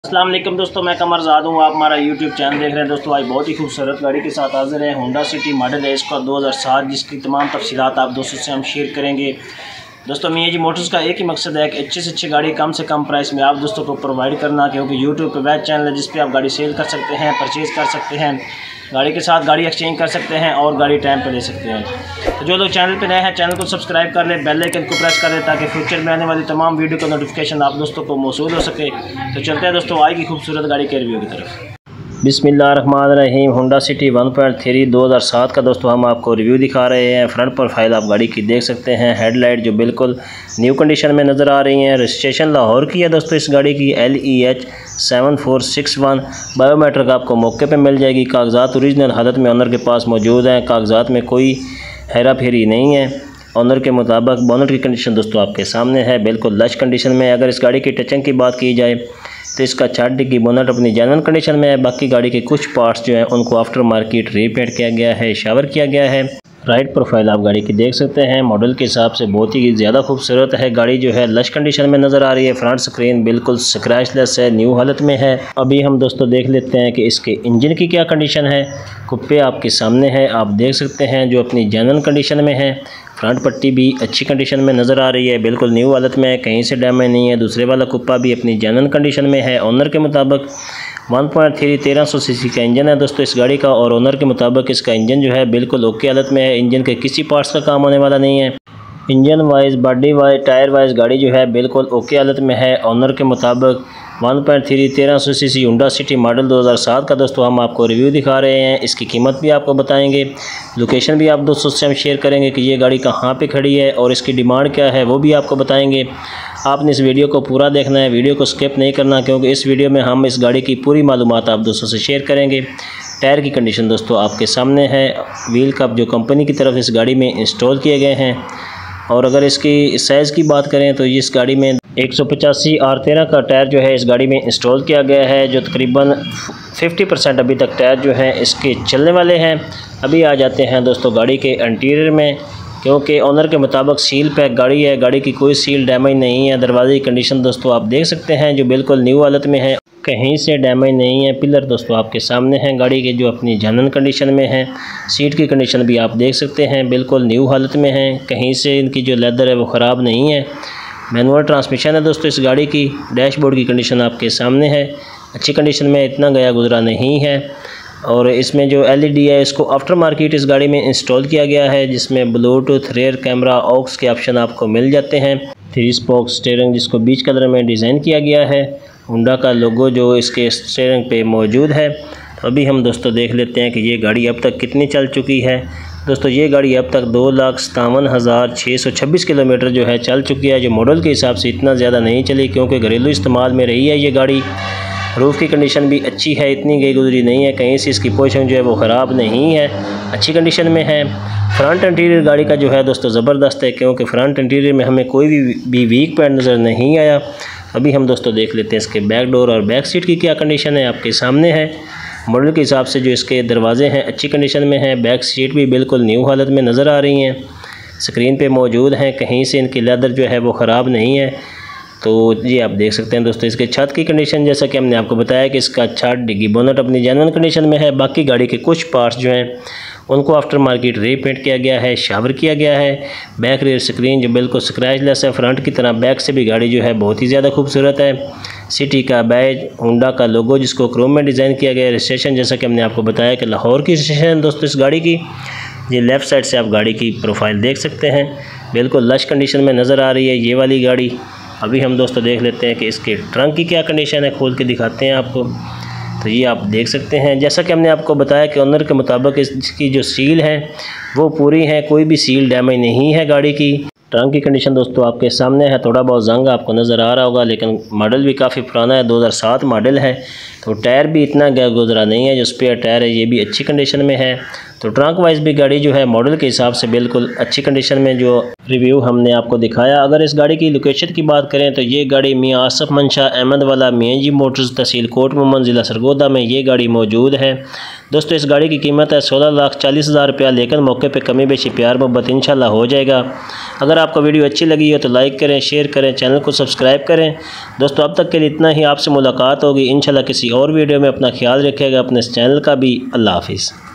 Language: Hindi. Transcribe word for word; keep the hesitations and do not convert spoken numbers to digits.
अस्सलाम वालेकुम दोस्तों, मैं कमर ज़ाद हूँ। आप हमारा यूट्यूब चैनल देख रहे हैं। दोस्तों आज बहुत ही खूबसूरत गाड़ी के साथ हाजिर है। होंडा सिटी मॉडल है इसका दो हज़ार सात, जिसकी तमाम तफसीलात आप दोस्तों से हम शेयर करेंगे। दोस्तों मियाँ जी मोटर्स का एक ही मकसद है कि अच्छी से अच्छी गाड़ी कम से कम प्राइस में आप दोस्तों को प्रोवाइड करना, क्योंकि यूट्यूब पर वेब चैनल है जिस पर आप गाड़ी सेल कर सकते हैं, परचेज़ कर सकते हैं, गाड़ी के साथ गाड़ी एक्सचेंज कर सकते हैं और गाड़ी टाइम पर ले सकते हैं। तो जो लोग चैनल पर नए हैं चैनल को सब्सक्राइब कर लें, बेल आइकन को प्रेस कर लें ताकि फ्यूचर में आने वाली तमाम वीडियो का नोटिफिकेशन आप दोस्तों को मौसूल हो सके। तो चलते हैं दोस्तों आज की खूबसूरत गाड़ी के रिव्यू की तरफ। बिस्मिल्लाहिर्रहमानिर्रहीम। Honda City one point three दो हज़ार सात का दोस्तों हम आपको रिव्यू दिखा रहे हैं। फ्रंट प्रोफाइल आप गाड़ी की देख सकते हैं। हेडलाइट जो बिल्कुल न्यू कंडीशन में नज़र आ रही हैं। रजिस्ट्रेशन लाहौर की है दोस्तों इस गाड़ी की, L E H seven four six one. Biometric आपको मौके पे मिल जाएगी। कागजात ओरिजिनल हालत में ऑनर के पास मौजूद हैं। कागजात में कोई हेरा फेरी नहीं है। ऑनर के मुताबिक बोनट की कंडीशन दोस्तों आपके सामने है, बिल्कुल लश कंडीशन में। अगर इस गाड़ी की टचिंग की बात की जाए तो इसका चार डिग्गी बोनट अपनी जेन्युइन कंडीशन में है। बाकी गाड़ी के कुछ पार्ट्स जो हैं उनको आफ्टर मार्केट रीपेंट किया गया है, शावर किया गया है। राइट प्रोफाइल आप गाड़ी की देख सकते हैं। मॉडल के हिसाब से बहुत ही ज़्यादा खूबसूरत है। गाड़ी जो है लश कंडीशन में नज़र आ रही है। फ्रंट स्क्रीन बिल्कुल स्क्रैचलेस है, न्यू हालत में है। अभी हम दोस्तों देख लेते हैं कि इसके इंजन की क्या कंडीशन है। कुप्पे आपके सामने है, आप देख सकते हैं, जो अपनी जेन्युइन कंडीशन में है। फ्रंट पट्टी भी अच्छी कंडीशन में नज़र आ रही है, बिल्कुल न्यू हालत में है, कहीं से डैमेज नहीं है। दूसरे वाला कुप्पा भी अपनी जेन्युइन कंडीशन में है। ऑनर के मुताबिक वन पॉइंट थ्री तेरह सौ सी सी का इंजन है दोस्तों इस गाड़ी का, और ओनर के मुताबिक इसका इंजन जो है बिल्कुल ओके हालत में है। इंजन के किसी पार्ट्स का काम होने वाला नहीं है। Engine wise, body wise, tyre wise गाड़ी जो है बिल्कुल ओके हालत में है। ओनर के मुताबिक वन पॉइंट थ्री तेरह सौ C C Honda City model दो हज़ार सात का दोस्तों हम आपको रिव्यू दिखा रहे हैं। इसकी कीमत भी आपको बताएंगे, लोकेशन भी आप दोस्तों से हम शेयर करेंगे कि ये गाड़ी कहाँ पे खड़ी है, और इसकी डिमांड क्या है वो भी आपको बताएंगे। आपने इस वीडियो को पूरा देखना है, वीडियो को स्किप नहीं करना, क्योंकि इस वीडियो में हम इस गाड़ी की पूरी मालूमात आप दोस्तों से शेयर करेंगे। टायर की कंडीशन दोस्तों आपके सामने है। व्हील कप जो कंपनी की तरफ इस गाड़ी में इंस्टॉल किए गए हैं। और अगर इसकी साइज़ की बात करें तो इस गाड़ी में एक सौ पचासी आर तेरह का टायर जो है इस गाड़ी में इंस्टॉल किया गया है, जो तकरीबन पचास परसेंट अभी तक टायर जो हैं इसके चलने वाले हैं। अभी आ जाते हैं दोस्तों गाड़ी के इंटीरियर में, क्योंकि ओनर के मुताबिक सील पैक गाड़ी है, गाड़ी की कोई सील डैमेज नहीं है। दरवाजे की कंडीशन दोस्तों आप देख सकते हैं, जो बिल्कुल न्यू हालत में है, कहीं से डैमेज नहीं है। पिलर दोस्तों आपके सामने हैं गाड़ी के, जो अपनी जेन्युइन कंडीशन में है। सीट की कंडीशन भी आप देख सकते हैं, बिल्कुल न्यू हालत में है, कहीं से इनकी जो लेदर है वो ख़राब नहीं है। मैनुअल ट्रांसमिशन है दोस्तों इस गाड़ी की। डैशबोर्ड की कंडीशन आपके सामने है, अच्छी कंडीशन में, इतना गया गुजरा नहीं है। और इसमें जो एल ई डी है इसको आफ्टर मार्केट इस गाड़ी में इंस्टॉल किया गया है, जिसमें ब्लूटूथ, रेयर कैमरा, ऑक्स के ऑप्शन आपको मिल जाते हैं। थ्री स्पोक स्टीयरिंग जिसको बीच कलर में डिज़ाइन किया गया है। होंडा का लोगो जो इसके स्टीयरिंग पे मौजूद है। तो अभी हम दोस्तों देख लेते हैं कि ये गाड़ी अब तक कितनी चल चुकी है। दोस्तों ये गाड़ी अब तक दो लाख सतावन हज़ार छः सौ छब्बीस किलोमीटर जो है चल चुकी है, जो मॉडल के हिसाब से इतना ज़्यादा नहीं चली, क्योंकि घरेलू इस्तेमाल में रही है ये गाड़ी। रूफ़ की कंडीशन भी अच्छी है, इतनी गई गुजरी नहीं है, कहीं से इसकी पोजीशन जो है वो ख़राब नहीं है, अच्छी कंडीशन में है। फ्रंट इंटीरियर गाड़ी का जो है दोस्तों ज़बरदस्त है, क्योंकि फ्रंट इंटीरियर में हमें कोई भी, भी वीक पॉइंट नज़र नहीं आया। अभी हम दोस्तों देख लेते हैं इसके बैक डोर और बैक सीट की क्या कंडीशन है, आपके सामने है। मॉडल के हिसाब से जो इसके दरवाजे हैं अच्छी कंडीशन में हैं। बैक सीट भी बिल्कुल न्यू हालत में नज़र आ रही हैं, स्क्रीन पे मौजूद हैं, कहीं से इनकी लेदर जो है वो ख़राब नहीं है। तो ये आप देख सकते हैं दोस्तों इसके छत की कंडीशन, जैसा कि हमने आपको बताया कि इसका छत डिग्गी बोनट अपनी जेन्युइन कंडीशन में है। बाकी गाड़ी के कुछ पार्ट्स जो हैं उनको आफ्टर मार्केट रीपेंट किया गया है, शावर किया गया है। बैक रेयर स्क्रीन जो बिल्कुल स्क्रैचलेस है, फ्रंट की तरह बैक से भी गाड़ी जो है बहुत ही ज़्यादा खूबसूरत है। सिटी का बैज, होंडा का लोगो जिसको क्रोम में डिज़ाइन किया गया है। रजिस्ट्रेशन जैसा कि हमने आपको बताया कि लाहौर की रजिस्ट्रेशन दोस्तों इस गाड़ी की। ये लेफ़्ट साइड से आप गाड़ी की प्रोफाइल देख सकते हैं, बिल्कुल लश कंडीशन में नज़र आ रही है ये वाली गाड़ी। अभी हम दोस्तों देख लेते हैं कि इसके ट्रंक की क्या कंडीशन है, खोल के दिखाते हैं आपको। तो ये आप देख सकते हैं, जैसा कि हमने आपको बताया कि ओनर के मुताबिक इसकी जो सील है वो पूरी है, कोई भी सील डैमेज नहीं है गाड़ी की। ट्रंक की कंडीशन दोस्तों आपके सामने है, थोड़ा बहुत जंग आपको नज़र आ रहा होगा, लेकिन मॉडल भी काफ़ी पुराना है, दो हज़ार सात मॉडल है। तो टायर भी इतना गया गुजरा नहीं है, जो स्पेयर टायर है ये भी अच्छी कंडीशन में है। तो ट्रंक वाइज भी गाड़ी जो है मॉडल के हिसाब से बिल्कुल अच्छी कंडीशन में जो रिव्यू हमने आपको दिखाया। अगर इस गाड़ी की लोकेशन की बात करें तो ये गाड़ी मियां आसफ मंशा अहमद वाला मियां जी मोटर्स तहसील कोट मोहम्मद ज़िला सरगोदा में ये गाड़ी मौजूद है। दोस्तों इस गाड़ी की कीमत है सोलह लाख चालीस हज़ार रुपया, लेकिन मौके पे कमी बेशी प्यार मोहब्बत इंशाल्लाह हो जाएगा। अगर आपको वीडियो अच्छी लगी हो तो लाइक करें, शेयर करें, चैनल को सब्सक्राइब करें। दोस्तों अब तक के लिए इतना ही, आपसे मुलाकात होगी इंशाल्लाह किसी और वीडियो में। अपना ख्याल रखिएगा, अपने इस चैनल का भी। अल्लाह हाफिज़।